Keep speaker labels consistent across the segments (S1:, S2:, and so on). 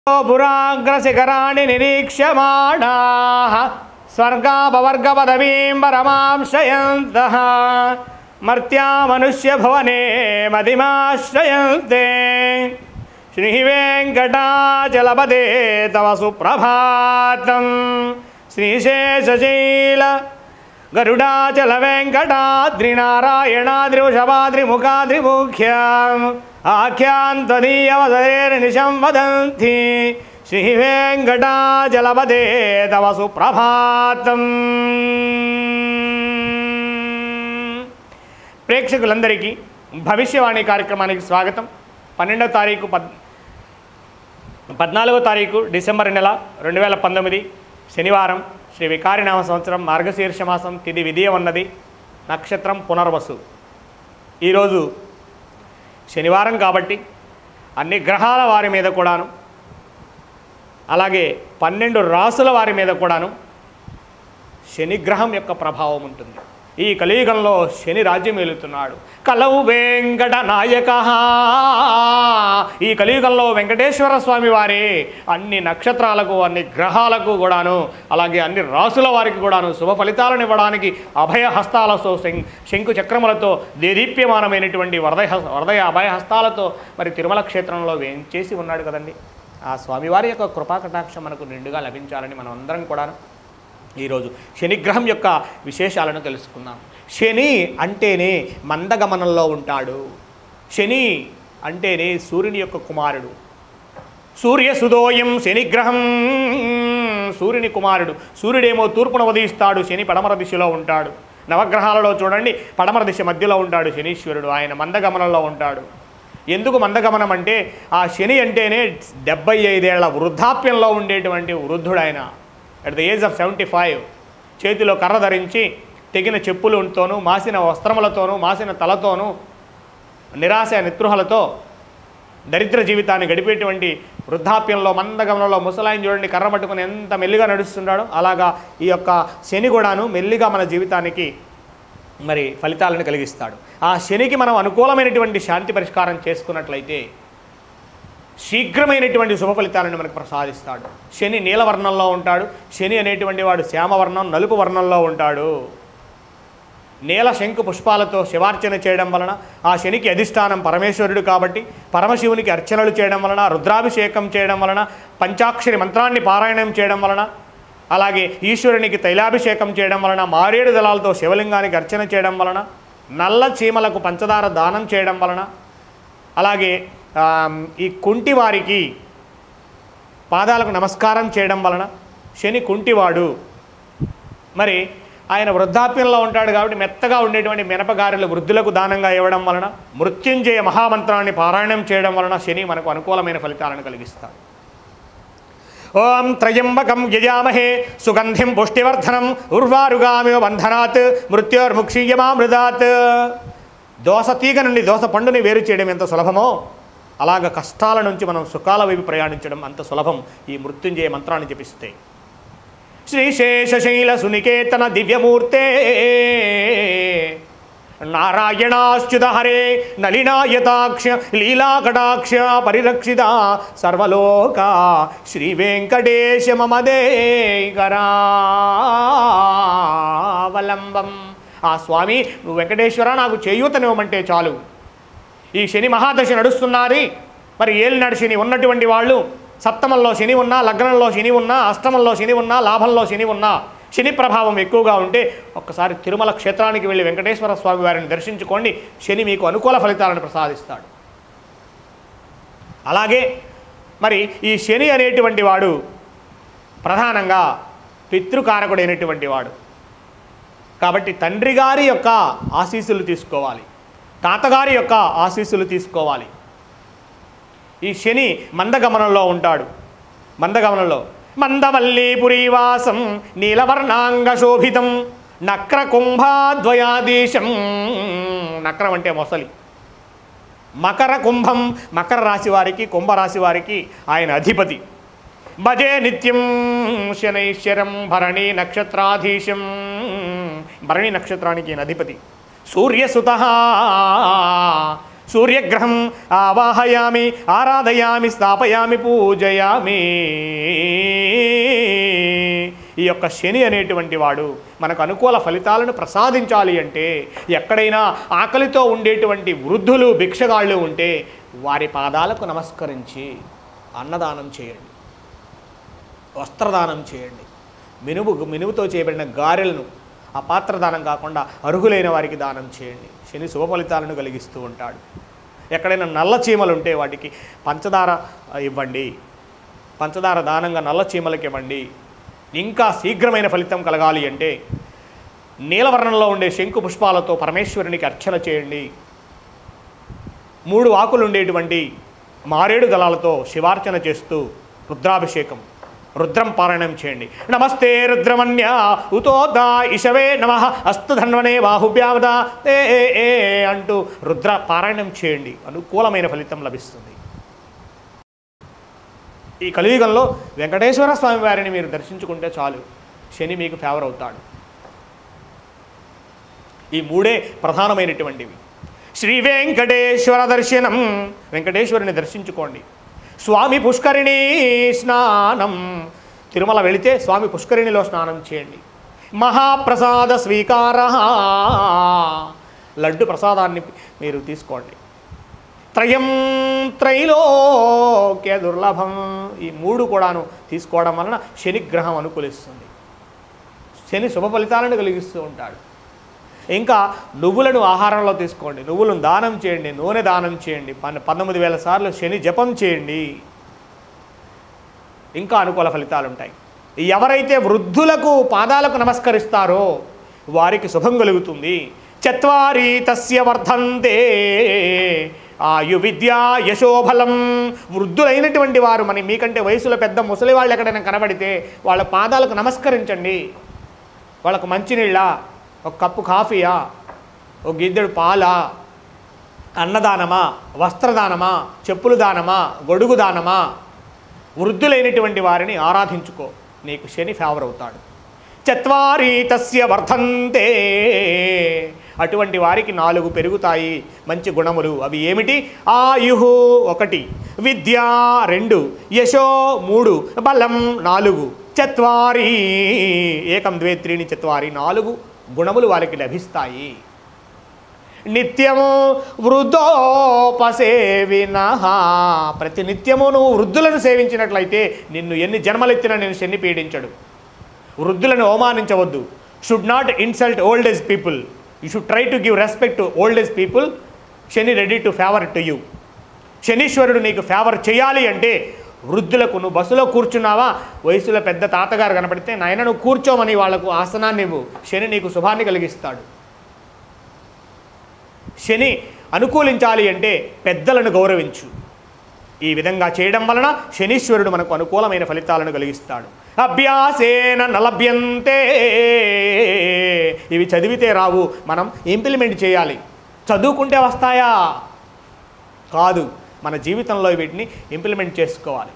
S1: పురాగ్రశిఖరాణి నిరీక్ష్యమాణాః స్వర్గాపవర్గపదవీం పరమాంశ్రయంతః మర్త్యా మనుష్యభువనే మదిమాశ్రయంతే శ్రీవేంకటాచలపదే తవ సుప్రభాతం శ్రీశేషశైల గరుడాచల వెంకటాద్రినారాయణాద్రివృషభాద్రిముఖాద్రిముఖ్యం ఆఖ్యాంత్వదీయవసరేర్నిశం వదంతి శ్రీవేంకటాచలపదే తవ సుప్రభాతం. ప్రేక్షకులందరికీ భవిష్యవాణి కార్యక్రమానికి స్వాగతం. 12వ తారీఖు 14వ తారీఖు డిసెంబర్ నెల 2019 శనివారం, శ్రీ వికారినామ సంవత్సరం మార్గశీర్ష మాసం, తిథి విధియ ఉన్నది, నక్షత్రం పునర్వసు. ఈరోజు శనివారం కాబట్టి అన్ని గ్రహాల వారి మీద కూడాను, అలాగే 12 రాసుల వారి మీద కూడాను శనిగ్రహం యొక్క ప్రభావం ఉంటుంది. ఈ కలియుగంలో శని రాజ్యం ఏలుతున్నాడు. కలవు వెంకట నాయక. ఈ కలియుగంలో వెంకటేశ్వర స్వామి వారే అన్ని నక్షత్రాలకు, అన్ని గ్రహాలకు కూడాను, అలాగే అన్ని రాసుల వారికి కూడాను శుభ ఫలితాలను ఇవ్వడానికి అభయ హస్తాలతో, శంకు చక్రములతో, దేదీప్యమానమైనటువంటి వరదయ అభయ హస్తాలతో మరి తిరుమల క్షేత్రంలో వేంచేసి ఉన్నాడు కదండి. ఆ స్వామివారి యొక్క కృపాకటాక్షం మనకు నిండుగా లభించాలని మనం అందరం కూడాను ఈరోజు శనిగ్రహం యొక్క విశేషాలను తెలుసుకుందాం. శని అంటేనే మందగమనంలో ఉంటాడు. శని అంటేనే సూర్యుని యొక్క కుమారుడు. సూర్యసుదోయం శనిగ్రహం, సూర్యుని కుమారుడు. సూర్యుడేమో తూర్పున ఉదయిస్తాడు, శని పడమర దిశలో ఉంటాడు. నవగ్రహాలలో చూడండి, పడమర దిశ మధ్యలో ఉంటాడు శనీశ్వరుడు. ఆయన మందగమనంలో ఉంటాడు. ఎందుకు మందగమనం అంటే, ఆ శని అంటేనే 75 ఏళ్ల వృద్ధాప్యంలో ఉండేటువంటి వృద్ధుడు ఆయన. అట్ ద ఏజ్ ఆఫ్ 75 చేతిలో కర్ర ధరించి, తెగిన చెప్పులతోనూ, మాసిన వస్త్రములతోనూ, మాసిన తలతోనూ, నిరాశ నిద్రుహలతో దరిద్ర జీవితాన్ని గడిపేటువంటి వృద్ధాప్యంలో మందగమనంలో ముసలాయిని చూడండి, కర్ర పట్టుకుని ఎంత మెల్లిగా నడుస్తున్నాడో అలాగా ఈ యొక్క శని కూడాను మెల్లిగా మన జీవితానికి మరి ఫలితాలను కలిగిస్తాడు. ఆ శనికి మనం అనుకూలమైనటువంటి శాంతి పరిష్కారం చేసుకున్నట్లయితే శీఘ్రమైనటువంటి శుభ ఫలితాలను మనకు ప్రసాదిస్తాడు. శని నీలవర్ణంలో ఉంటాడు. శని అనేటువంటి వాడు శ్యామవర్ణం, నలుపు వర్ణంలో ఉంటాడు. నీల శంకు పుష్పాలతో శివార్చన చేయడం వలన, ఆ శనికి అధిష్టానం పరమేశ్వరుడు కాబట్టి పరమశివునికి అర్చనలు చేయడం వలన, రుద్రాభిషేకం చేయడం వలన, పంచాక్షరి మంత్రాన్ని పారాయణం చేయడం వలన, అలాగే ఈశ్వరునికి తైలాభిషేకం చేయడం వలన, మారేడు దళాలతో శివలింగానికి అర్చన చేయడం వలన, నల్ల చీమలకు పంచదార దానం చేయడం వలన, అలాగే ఈ కుంటి వారికి పాదాలకు నమస్కారం చేయడం వలన, శని కుంటివాడు మరి ఆయన వృద్ధాప్యంలో ఉంటాడు కాబట్టి మెత్తగా ఉండేటువంటి మినపగారెలు వృద్ధులకు దానంగా ఇవ్వడం వలన, మృత్యుంజయ మహామంత్రాన్ని పారాయణం చేయడం వలన శని మనకు అనుకూలమైన ఫలితాలను కలిగిస్తాడు. ఓం త్రయంబకం యజామహే సుగంధిం పుష్టివర్ధనం ఉర్వారుగామివ బంధనాత్ మృత్యోర్ముక్షీయమామృతాత్. దోస తీగ నుండి దోస పండుని వేరు చేయడం ఎంత సులభమో, అలాగ కష్టాల నుంచి మనం సుఖాల వైపు ప్రయాణించడం అంత సులభం ఈ మృత్యుంజయ మంత్రాన్ని జపిస్తే. శ్రీశేషశైల సునికేతన దివ్యమూర్తే నారాయణాచ్యుత హరే నలినాయతాక్ష లీలాకటాక్ష పరిరక్షిత సర్వలోక శ్రీ వెంకటేశ మమదేకరావలంబం. ఆ స్వామి, నువ్వు వెంకటేశ్వర నాకు చేయూతనివ్వమంటే చాలు. ఈ శని మహాదశ నడుస్తున్నది. మరి ఏలినాడు శని ఉన్నటువంటి వాళ్ళు, సప్తమంలో శని ఉన్నా, లగ్నంలో శని ఉన్నా, అష్టమంలో శని ఉన్నా, లాభంలో శని ఉన్నా, శని ప్రభావం ఎక్కువగా ఉంటే ఒక్కసారి తిరుమల క్షేత్రానికి వెళ్ళి వెంకటేశ్వర స్వామి వారిని దర్శించుకోండి. శని మీకు అనుకూల ఫలితాలను ప్రసాదిస్తాడు. అలాగే మరి ఈ శని అనేటువంటి వాడు ప్రధానంగా పితృకారకుడైనటువంటి వాడు కాబట్టి తండ్రి గారి యొక్క ఆశీస్సులు తీసుకోవాలి, తాతగారి యొక్క ఆశీస్సులు తీసుకోవాలి. ఈ శని మందగమనంలో ఉంటాడు. మందగమనంలో మందవల్లీపురీవాసం నీలవర్ణాంగ శోభితం నక్ర కుంభాద్వయాదీశం. నక్రం అంటే మొసలి. మకర కుంభం, మకర రాశి వారికి, కుంభరాశి వారికి ఆయన అధిపతి. భజే నిత్యం శనైశ్వరం భరణి నక్షత్రాధీశం. భరణి నక్షత్రానికి ఆయన అధిపతి. సూర్యసుత సూర్యగ్రహం ఆవాహయామి ఆరాధయామి స్థాపయామి పూజయామి. ఈ యొక్క శని అనేటువంటి వాడు మనకు అనుకూల ఫలితాలను ప్రసాదించాలి అంటే ఎక్కడైనా ఆకలితో ఉండేటువంటి వృద్ధులు భిక్షగాళ్ళు ఉంటే వారి పాదాలకు నమస్కరించి అన్నదానం చేయండి, వస్త్రదానం చేయండి. మినుముతో చేయబడిన గారెలను ఆ పాత్రదానం కాకుండా అర్హులైన వారికి దానం చేయండి. శని శుభ ఫలితాలను కలిగిస్తూ ఉంటాడు. ఎక్కడైనా నల్ల చీమలు ఉంటే వాటికి పంచదార ఇవ్వండి, పంచదార దానంగా నల్ల చీమలకి ఇవ్వండి. ఇంకా శీఘ్రమైన ఫలితం కలగాలి అంటే నీలవర్ణంలో ఉండే శంకు పుష్పాలతో పరమేశ్వరునికి అర్చన చేయండి. 3 ఆకులు ఉండేటువంటి మారేడు దళాలతో శివార్చన చేస్తూ రుద్రాభిషేకం, రుద్రం పారాయణం చేయండి. నమస్తే రుద్రమన్య ఉతోదా ఇషవే నమ అస్తు ధన్వనే బాహుభ్యావదా ఏ అంటూ రుద్ర పారాయణం చేయండి. అనుకూలమైన ఫలితం లభిస్తుంది. ఈ కలియుగంలో వెంకటేశ్వర స్వామి వారిని మీరు దర్శించుకుంటే చాలు, శని మీకు ఫేవర్ అవుతాడు. ఈ 3 ప్రధానమైనటువంటివి. శ్రీ వెంకటేశ్వర దర్శనం, వెంకటేశ్వరుని దర్శించుకోండి. స్వామి పుష్కరిణి స్నానం, తిరుమల వెళితే స్వామి పుష్కరిణిలో స్నానం చేయండి. మహాప్రసాద స్వీకార, లడ్డు ప్రసాదాన్ని మీరు తీసుకోండి. త్రయం త్రైలోక్య దుర్లభం, ఈ 3 కూడాను తీసుకోవడం వలన శనిగ్రహం అనుకూలిస్తుంది. శని శుభ ఫలితాలను కలిగిస్తూ ఉంటాడు. ఇంకా నువ్వులను ఆహారంలో తీసుకోండి, నువ్వులను దానం చేయండి, నూనె దానం చేయండి, 19,000 సార్లు శని జపం చేయండి. ఇంకా అనుకూల ఫలితాలు ఉంటాయి. ఎవరైతే వృద్ధులకు పాదాలకు నమస్కరిస్తారో వారికి శుభం కలుగుతుంది. చత్వారి తస్య వర్ధంతే ఆయు విద్యా యశోబలం. వృద్ధులైనటువంటి వారు మీకంటే వయసులో పెద్ద ముసలి వాళ్ళు ఎక్కడైనా కనబడితే వాళ్ళ పాదాలకు నమస్కరించండి. వాళ్ళకు మంచినీళ్ళ, ఒక కప్పు కాఫీయా, ఒక గిద్దెడు పాలా, అన్నదానమా, వస్త్రదానమా, చెప్పులు దానమా, గొడుగు దానమా, వృద్ధులైనటువంటి వారిని ఆరాధించుకో, నీకు శని ఫేవర్ అవుతాడు. చత్వారి తస్య వర్ధంతే, అటువంటి వారికి 4 పెరుగుతాయి మంచి గుణములు. అవి ఏమిటి? ఆయుహు 1, విద్య 2, యశో 3, బలం 4, చత్వారి ఏకం ద్వే త్రీణి చత్వారి 4 గుణములు వారికి లభిస్తాయి. నిత్యము వృద్ధోపసేవిన, ప్రతి నిత్యము నువ్వు వృద్ధులను సేవించినట్లయితే నిన్ను ఎన్ని జన్మలెత్తినా నేను శని పీడించడు. వృద్ధులను అవమానించవద్దు. Should not insult old age people. You should try to give respect to old age people. Shani ready to favour to you. శనీశ్వరుడు నీకు ఫేవర్ చేయాలి అంటే వృద్ధులకు, నువ్వు బస్సులో కూర్చున్నావా, వయసులో పెద్ద తాతగారు కనపడితే నాయన నువ్వు కూర్చోమని వాళ్లకు ఆసనాన్ని ఇవ్వు, శని నీకు శుభాన్ని కలిగిస్తాడు. శని అనుకూలించాలి అంటే పెద్దలను గౌరవించు. ఈ విధంగా చేయడం వలన శనీశ్వరుడు మనకు అనుకూలమైన ఫలితాలను కలిగిస్తాడు. అభ్యాసేన నలభ్యంతే, ఇవి చదివితే రావు, మనం ఇంప్లిమెంట్ చేయాలి. చదువుకుంటే వస్తాయా? కాదు, మన జీవితంలో వీటిని ఇంప్లిమెంట్ చేసుకోవాలి.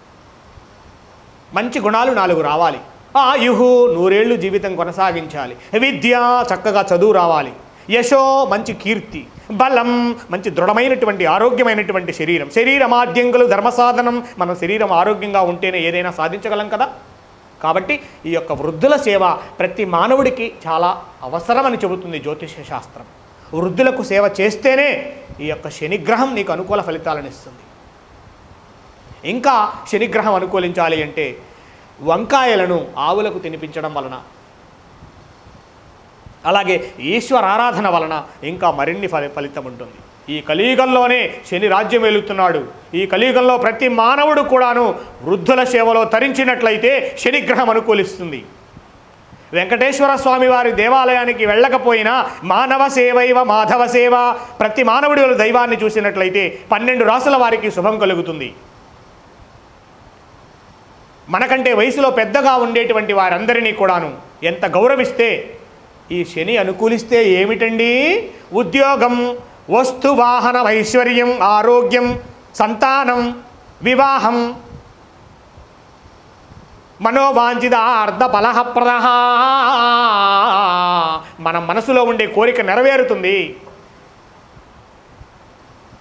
S1: మంచి గుణాలు 4 రావాలి. ఆయుహు 100 ఏళ్ళు జీవితం కొనసాగించాలి. విద్య చక్కగా చదువు రావాలి. యశో మంచి కీర్తి. బలం మంచి దృఢమైనటువంటి ఆరోగ్యమైనటువంటి శరీరం. శరీరమాద్యంగులు ధర్మసాధనం. మన శరీరం ఆరోగ్యంగా ఉంటేనే ఏదైనా సాధించగలం కదా. కాబట్టి ఈ యొక్క వృద్ధుల సేవ ప్రతి మానవుడికి చాలా అవసరమని చెబుతుంది జ్యోతిష శాస్త్రం. వృద్ధులకు సేవ చేస్తేనే ఈ యొక్క శనిగ్రహం నీకు అనుకూల ఫలితాలను ఇస్తుంది. ఇంకా శనిగ్రహం అనుకూలించాలి అంటే వంకాయలను ఆవులకు తినిపించడం వలన, అలాగే ఈశ్వర ఆరాధన వలన ఇంకా మరిన్ని ఫలితం ఉంటుంది. ఈ కలియుగంలోనే శని రాజ్యం వెలుగుతున్నాడు. ఈ కలియుగంలో ప్రతి మానవుడు కూడాను వృద్ధుల సేవలో తరించినట్లయితే శనిగ్రహం అనుకూలిస్తుంది. వెంకటేశ్వర స్వామి వారి దేవాలయానికి వెళ్ళకపోయినా మానవ సేవైవ మాధవ సేవ, ప్రతి మానవుడి దైవాన్ని చూసినట్లయితే 12 రాసుల వారికి శుభం కలుగుతుంది. మనకంటే వయసులో పెద్దగా ఉండేటువంటి వారందరినీ కూడాను ఎంత గౌరవిస్తే ఈ శని అనుకూలిస్తే ఏమిటండి? ఉద్యోగం, వస్తు వాహన ఐశ్వర్యం, ఆరోగ్యం, సంతానం, వివాహం, మనోవాంఛిత అర్ధ ఫలప్రద, మన మనసులో ఉండే కోరిక నెరవేరుతుంది.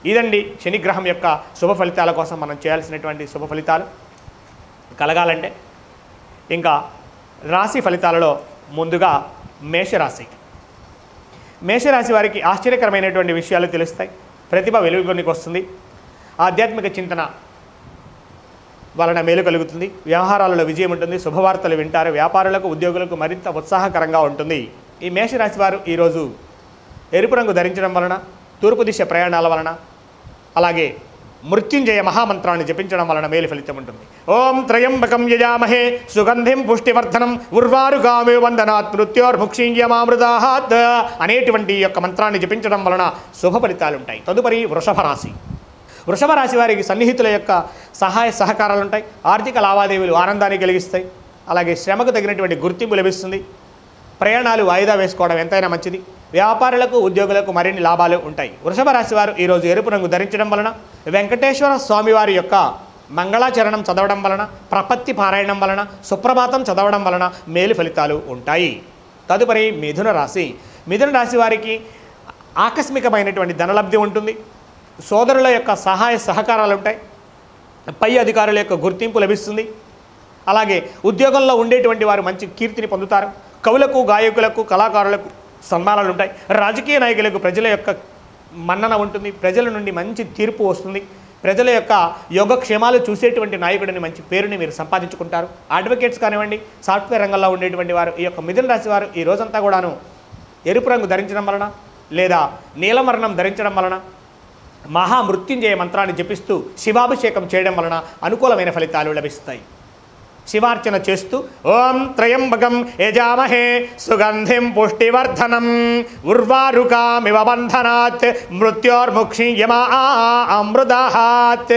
S1: ఇదండి శనిగ్రహం యొక్క శుభ ఫలితాల కోసం మనం చేయాల్సినటువంటి శుభ ఫలితాలు కలగాలంటే. ఇంకా రాశి ఫలితాలలో ముందుగా మేషరాశి. మేషరాశి వారికి ఆశ్చర్యకరమైనటువంటి విషయాలు తెలుస్తాయి. ప్రతిభ వెలుగులోనికి వస్తుంది. ఆధ్యాత్మిక చింతన వలన మేలు కలుగుతుంది. వ్యవహారాలలో విజయం ఉంటుంది. శుభవార్తలు వింటారు. వ్యాపారులకు ఉద్యోగులకు మరింత ఉత్సాహకరంగా ఉంటుంది. ఈ మేషరాశి వారు ఈరోజు ఎరుపు రంగు ధరించడం వలన, తూర్పు దిశ ప్రయాణాల వలన, అలాగే మృత్యుంజయ మహామంత్రాన్ని జపించడం వలన మేలు ఫలితం ఉంటుంది. ఓం త్రయంబకం యజామహే సుగంధిం పుష్టివర్ధనం ఉర్వారుగామి వందనాత్ మృత్యోర్ముక్షీయమామృతాత్ అనేటువంటి యొక్క మంత్రాన్ని జపించడం వలన శుభ ఫలితాలు ఉంటాయి. తదుపరి వృషభ రాశి. వృషభ రాశి వారికి సన్నిహితుల యొక్క సహాయ సహకారాలు ఉంటాయి. ఆర్థిక లావాదేవీలు ఆనందాన్ని కలిగిస్తాయి. అలాగే శ్రమకు తగినటువంటి గుర్తింపు లభిస్తుంది. ప్రయాణాలు వాయిదా వేసుకోవడం ఎంతైనా మంచిది. వ్యాపారులకు ఉద్యోగులకు మరిన్ని లాభాలు ఉంటాయి. వృషభ రాశి వారు ఈరోజు ఎరుపు రంగు ధరించడం వలన, వెంకటేశ్వర స్వామివారి యొక్క మంగళాచరణం చదవడం వలన, ప్రపత్తి పారాయణం వలన, సుప్రభాతం చదవడం వలన మేలు ఫలితాలు ఉంటాయి. తదుపరి మిథున రాశి. మిథున రాశి వారికి ఆకస్మికమైనటువంటి ధనలబ్ధి ఉంటుంది. సోదరుల యొక్క సహాయ సహకారాలు ఉంటాయి. పై అధికారుల యొక్క గుర్తింపు లభిస్తుంది. అలాగే ఉద్యోగంలో ఉండేటువంటి వారు మంచి కీర్తిని పొందుతారు. కవులకు, గాయకులకు, కళాకారులకు సన్మానాలు ఉంటాయి. రాజకీయ నాయకులకు ప్రజల యొక్క మన్నన ఉంటుంది. ప్రజల నుండి మంచి తీర్పు వస్తుంది. ప్రజల యొక్క యోగక్షేమాలు చూసేటువంటి నాయకుడిని మంచి పేరుని మీరు సంపాదించుకుంటారు. అడ్వకేట్స్ కానివ్వండి, సాఫ్ట్వేర్ రంగంలో ఉండేటువంటి వారు, ఈ యొక్క మిథున రాశి వారు ఈ రోజంతా కూడాను ఎరుపు రంగు ధరించడం వలన లేదా నీలవర్ణం ధరించడం వలన, మహామృత్యుంజయ మంత్రాన్ని జపిస్తూ శివాభిషేకం చేయడం వలన అనుకూలమైన ఫలితాలు లభిస్తాయి. శివార్చన చేస్తూ ఓం త్రయంబకం యజామహే సుగంధిం పుష్టివర్ధనం ఉర్వారుకామివ బంధనాత్ మృత్యోర్ముక్షీయమామృతాత్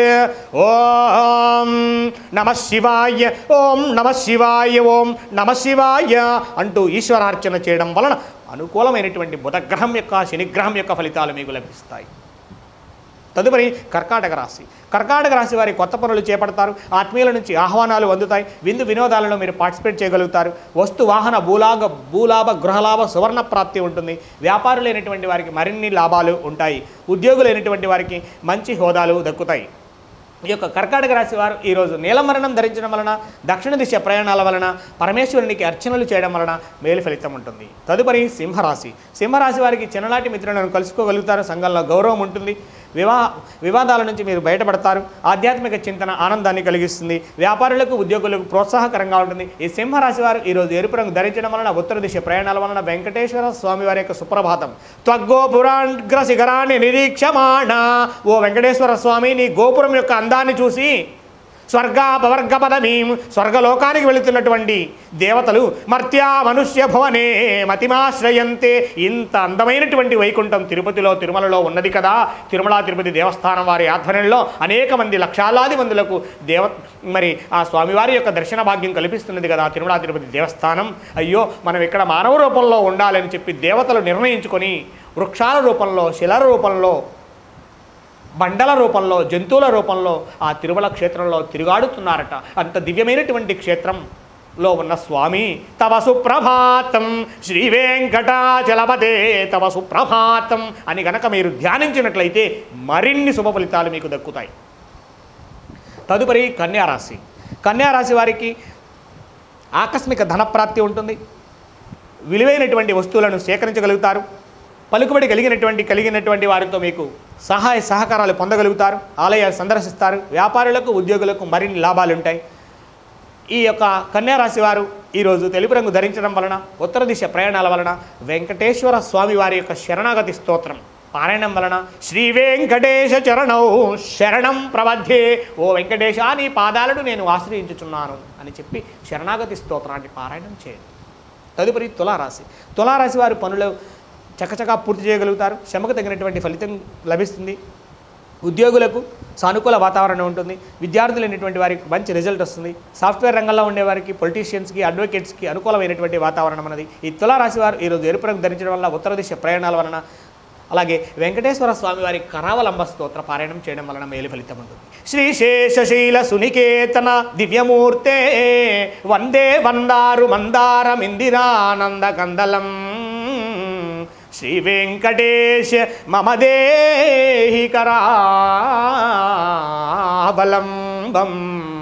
S1: ఓం నమః శివాయ, ఓం నమః శివాయ, ఓం నమః శివాయ అంటూ ఈశ్వరార్చన చేయడం వలన అనుకూలమైనటువంటి బుధగ్రహం యొక్క, శనిగ్రహం యొక్క ఫలితాలు మీకు లభిస్తాయి. తదుపరి కర్కాటక రాశి. కర్కాటక రాశి వారి కొత్త పనులు చేపడతారు. ఆత్మీయుల నుంచి ఆహ్వానాలు అందుతాయి. విందు వినోదాలలో మీరు పార్టిసిపేట్ చేయగలుగుతారు. వస్తు వాహన భూలాభ గృహలాభ సువర్ణ ప్రాప్తి ఉంటుంది. వ్యాపారులైనటువంటి వారికి మరిన్ని లాభాలు ఉంటాయి. ఉద్యోగులైనటువంటి వారికి మంచి హోదాలు దక్కుతాయి. ఈ యొక్క కర్కాటక రాశి వారు ఈరోజు నీలమరణం ధరించడం వలన, దక్షిణ దిశ ప్రయాణాల వలన, పరమేశ్వరునికి అర్చనలు చేయడం వలన మేలు ఫలితం ఉంటుంది. తదుపరి సింహరాశి. సింహరాశి వారికి చిన్ననాటి మిత్రులను కలుసుకోగలుగుతారు. సంఘంలో గౌరవం ఉంటుంది. వివాదాల నుంచి మీరు బయటపడతారు. ఆధ్యాత్మిక చింతన ఆనందాన్ని కలిగిస్తుంది. వ్యాపారులకు, ఉద్యోగులకు ప్రోత్సాహకరంగా ఉంటుంది. ఈ సింహరాశి వారు ఈరోజు ఎరుపు రంగు ధరించడం వలన, ఉత్తర దిశ ప్రయాణాల వలన వెంకటేశ్వర స్వామి వారి యొక్క సుప్రభాతం త్వగ్గోపురాగ్ర శిఖరాన్ని నిరీక్షమాణ. ఓ వెంకటేశ్వర స్వామి, నీ గోపురం యొక్క అందాన్ని చూసి స్వర్గాపవర్గ పదమీం, స్వర్గలోకానికి వెళుతున్నటువంటి దేవతలు మర్త్యా మనుష్య భువనే మతిమాశ్రయంతే. ఇంత అందమైనటువంటి వైకుంఠం తిరుపతిలో, తిరుమలలో ఉన్నది కదా. తిరుమల తిరుపతి దేవస్థానం వారి ఆధ్వర్యంలో అనేక మంది, లక్షలాది మందులకు మరి ఆ స్వామివారి యొక్క దర్శన భాగ్యం కల్పిస్తున్నది కదా తిరుమల తిరుపతి దేవస్థానం. అయ్యో, మనం ఇక్కడ మానవ రూపంలో ఉండాలని చెప్పి దేవతలు నిర్ణయించుకొని వృక్షాల రూపంలో, శిలల రూపంలో, బండల రూపంలో, జంతువుల రూపంలో ఆ తిరుమల క్షేత్రంలో తిరుగాడుతున్నారట. అంత దివ్యమైనటువంటి క్షేత్రంలో ఉన్న స్వామి, తవ సుప్రభాతం శ్రీ వెంకటాచలపదే తవ సుప్రభాతం అని గనక మీరు ధ్యానించినట్లయితే మరిన్ని శుభ ఫలితాలు మీకు దక్కుతాయి. తదుపరి కన్యారాశి. కన్యారాశి వారికి ఆకస్మిక ధనప్రాప్తి ఉంటుంది. విలువైనటువంటి వస్తువులను సేకరించగలుగుతారు. పలుకుబడి కలిగినటువంటి వారితో మీకు సహాయ సహకారాలు పొందగలుగుతారు. ఆలయాలు సందర్శిస్తారు. వ్యాపారులకు, ఉద్యోగులకు మరిన్ని లాభాలు ఉంటాయి. ఈ యొక్క కన్యారాశి వారు ఈరోజు తెలుపు రంగు ధరించడం వలన, ఉత్తర దిశ ప్రయాణాల వలన, వెంకటేశ్వర స్వామి వారి యొక్క శరణాగతి స్తోత్రం పారాయణం వలన శ్రీ వెంకటేశ చరణౌ శరణం ప్రబధ్యే, ఓ వెంకటేశ నీ పాదాలను నేను ఆశ్రయించుచున్నాను అని చెప్పి శరణాగతి స్తోత్రాన్ని పారాయణం చేయండి. తదుపరి తులారాశి. తులారాశి వారి పనులు చకచకా పూర్తి చేయగలుగుతారు. శ్రమకు తగినటువంటి ఫలితం లభిస్తుంది. ఉద్యోగులకు సానుకూల వాతావరణం ఉంటుంది. విద్యార్థులైనటువంటి వారికి మంచి రిజల్ట్ వస్తుంది. సాఫ్ట్వేర్ రంగంలో ఉండేవారికి, పొలిటీషియన్స్కి, అడ్వకేట్స్కి అనుకూలమైనటువంటి వాతావరణం అనేది. ఈ తులారాశి వారు ఈరోజు ఎరుపు రంగు ధరించడం వల్ల, ఉత్తర దిశ ప్రయాణాల వలన, అలాగే వెంకటేశ్వర స్వామి వారి కరావలంబ స్తోత్ర పారాయణం చేయడం వలన మేలు ఫలితం ఉంటుంది. శ్రీశేషశీల సునికేతన దివ్యమూర్తే వందే వందారు మందారమిందిరానంద కందలం శ్రీ వెంకటేశ మమ దేహి కరావలంబం.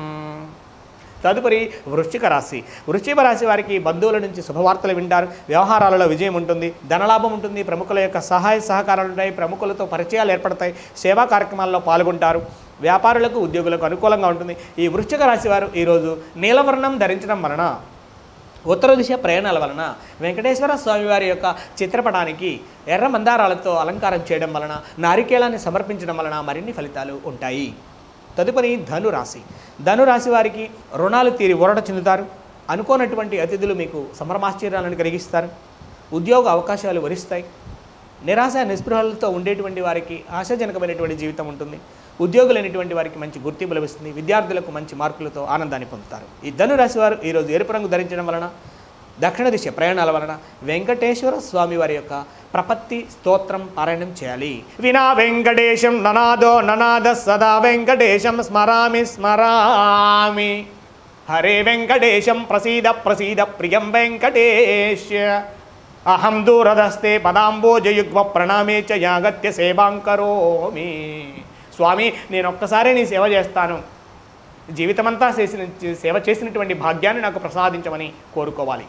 S1: తదుపరి వృశ్చిక రాశి. వృశ్చిక రాశి వారికి బంధువుల నుంచి శుభవార్తలు వింటారు. వ్యవహారాలలో విజయం ఉంటుంది, ధనలాభం ఉంటుంది, ప్రముఖుల యొక్క సహాయ సహకారాలు ఉంటాయి, ప్రముఖులతో పరిచయాలు ఏర్పడతాయి, సేవా కార్యక్రమాల్లో పాల్గొంటారు, వ్యాపారులకు ఉద్యోగులకు అనుకూలంగా ఉంటుంది. ఈ వృశ్చిక రాశి వారు ఈరోజు నీలవర్ణం ధరించడం వలన, ఉత్తర దిశ ప్రయాణాల వలన, వెంకటేశ్వర స్వామివారి యొక్క చిత్రపటానికి ఎర్ర మందారాలతో అలంకారం చేయడం వలన, నారికేళాన్ని సమర్పించడం వలన మరిన్ని ఫలితాలు ఉంటాయి. తదుపరి ధనురాశి. ధనురాశి వారికి రుణాలు తీరి ఊరట చెందుతారు. అనుకోనటువంటి అతిథులు మీకు సంభ్రమాశ్చర్యాలను కలిగిస్తారు. ఉద్యోగ అవకాశాలు వరిస్తాయి. నిరాశ నిస్పృహలతో ఉండేటువంటి వారికి ఆశాజనకమైనటువంటి జీవితం ఉంటుంది. ఉద్యోగులైనటువంటి వారికి మంచి గుర్తింపు లభిస్తుంది. విద్యార్థులకు మంచి మార్కులతో ఆనందాన్ని పొందుతారు. ఈ ధనురాశి వారు ఈరోజు ఎరుపు రంగు ధరించడం వలన, దక్షిణ దిశ ప్రయాణాల వలన వెంకటేశ్వర స్వామి వారి యొక్క ప్రపత్తి స్తోత్రం పారాయణం చేయాలి. వినా వెంకటేశం ననాదో ననాద సదా వెంకటేశం స్మరామి స్మరామి. హరే వెంకటేశం ప్రసీద ప్రసీద ప్రియం వెంకటేశ. అహం దూరదస్తే పదాంబోజయుగ్మ ప్రణామే చ యాగత్య సేవాంకరోమి. స్వామి, నేను ఒక్కసారి నీ సేవ చేస్తాను, జీవితమంతా సేవ చేసినటువంటి భాగ్యాన్ని నాకు ప్రసాదించమని కోరుకోవాలి.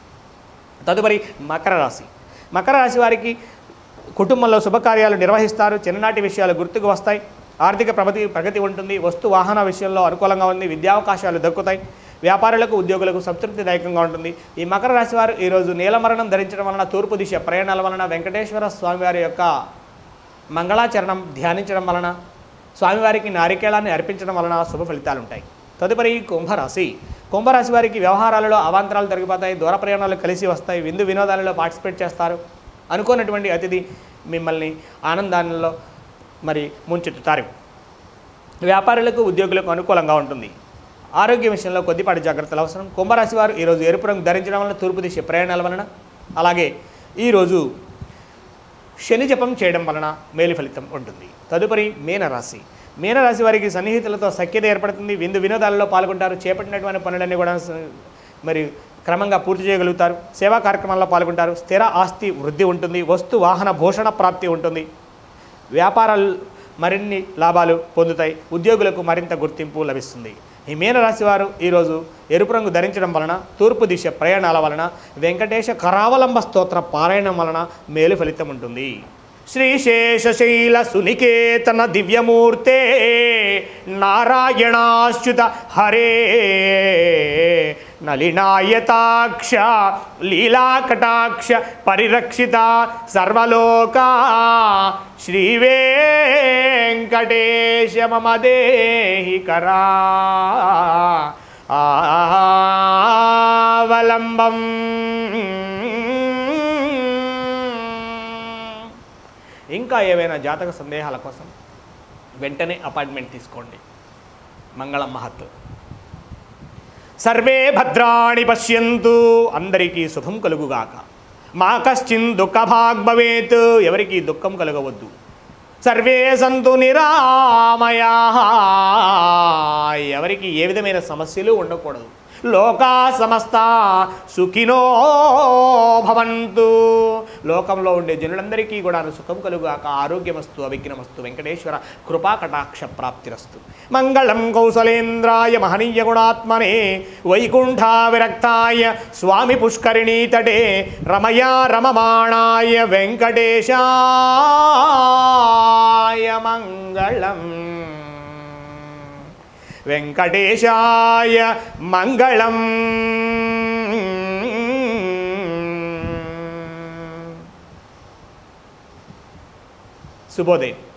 S1: తదుపరి మకర రాశి. మకర రాశి వారికి కుటుంబంలో శుభకార్యాలు నిర్వహిస్తారు. చిన్ననాటి విషయాలు గుర్తుకు వస్తాయి. ఆర్థిక ప్రగతి ఉంటుంది. వస్తు వాహన విషయంలో అనుకూలంగా ఉంది. విద్యావకాశాలు దక్కుతాయి. వ్యాపారులకు ఉద్యోగులకు సంతృప్తిదాయకంగా ఉంటుంది. ఈ మకర రాశి వారు ఈరోజు నీలమరణం ధరించడం వలన, తూర్పు దిశ ప్రయాణాల వలన, వెంకటేశ్వర స్వామివారి యొక్క మంగళాచరణం ధ్యానించడం వలన, స్వామివారికి నారికేళాన్ని అర్పించడం వలన శుభ ఫలితాలు ఉంటాయి. తదుపరి కుంభరాశి. కుంభరాశి వారికి వ్యవహారాలలో అవాంతరాలు జరిగిపోతాయి. దూర ప్రయాణాలు కలిసి వస్తాయి. విందు వినోదాలలో పార్టిసిపేట్ చేస్తారు. అనుకోనటువంటి అతిథి మిమ్మల్ని ఆనందాలలో ముంచెత్తుతారు. వ్యాపారులకు ఉద్యోగులకు అనుకూలంగా ఉంటుంది. ఆరోగ్య విషయంలో కొద్దిపాటి జాగ్రత్తలు అవసరం. కుంభరాశి వారు ఈరోజు ఎరుపు రంగు ధరించడం వలన, తూర్పు దిశ ప్రయాణాల వలన, అలాగే ఈరోజు శని జపం చేయడం వలన మేలు ఫలితం ఉంటుంది. తదుపరి మీనరాశి. మీనరాశి వారికి సన్నిహితులతో సఖ్యత ఏర్పడుతుంది. విందు వినోదాలలో పాల్గొంటారు. చేపట్టినటువంటి పనులన్నీ కూడా క్రమంగా పూర్తి చేయగలుగుతారు. సేవా కార్యక్రమాల్లో పాల్గొంటారు. స్థిర ఆస్తి వృద్ధి ఉంటుంది. వస్తు వాహన భూషణ ప్రాప్తి ఉంటుంది. వ్యాపారాలు మరిన్ని లాభాలు పొందుతాయి. ఉద్యోగులకు మరింత గుర్తింపు లభిస్తుంది. ఈ మీనరాశి వారు ఈరోజు ఎరుపు రంగు ధరించడం వలన, తూర్పు దిశ ప్రయాణాల వలన, వెంకటేశ కరావలంబ స్తోత్ర పారాయణం వలన మేలు ఫలితం ఉంటుంది. శ్రీశేషశైల సునికేతన దివ్యమూర్తే నారాయణాచ్యుత హరే నలినాయతాక్ష లీలాకటాక్ష పరిరక్షిత సర్వలోకా శ్రీవేంకటేశ మమ దేహి కరావలంబం. ఇంకా ఏవైనా జాతక సందేహాల కోసం వెంటనే అపాయింట్మెంట్ తీసుకోండి. మంగళం మహత్. సర్వే భద్రాణి పశ్యంతు. అందరికీ శుభం కలుగుగాక. మా కశ్చిన్ దుఃఖభాగ్ భవేత్. ఎవరికి దుఃఖం కలగవద్దు. సర్వే సంతు నిరామయా. ఎవరికి ఏ విధమైన సమస్యలు ఉండకూడదు. లోకా సమస్త సుఖినో భవంతు. లోకంలో ఉండే జనులందరికీ కూడా సుఖం కలుగాక. ఆరోగ్యమస్తు, అవిఘ్నమస్తు. వెంకటేశ్వర కృపా కటాక్ష ప్రాప్తిరస్తు. మంగళం కౌసలేంద్రాయ మహనీయ గుణాత్మనే వైకుంఠా విరక్తాయ స్వామి పుష్కరిణీ తటే రమయా రమమాణాయ వెంకటేశాయ మంగళం. వెంకటేశాయ మంగళం. శుభోదయం.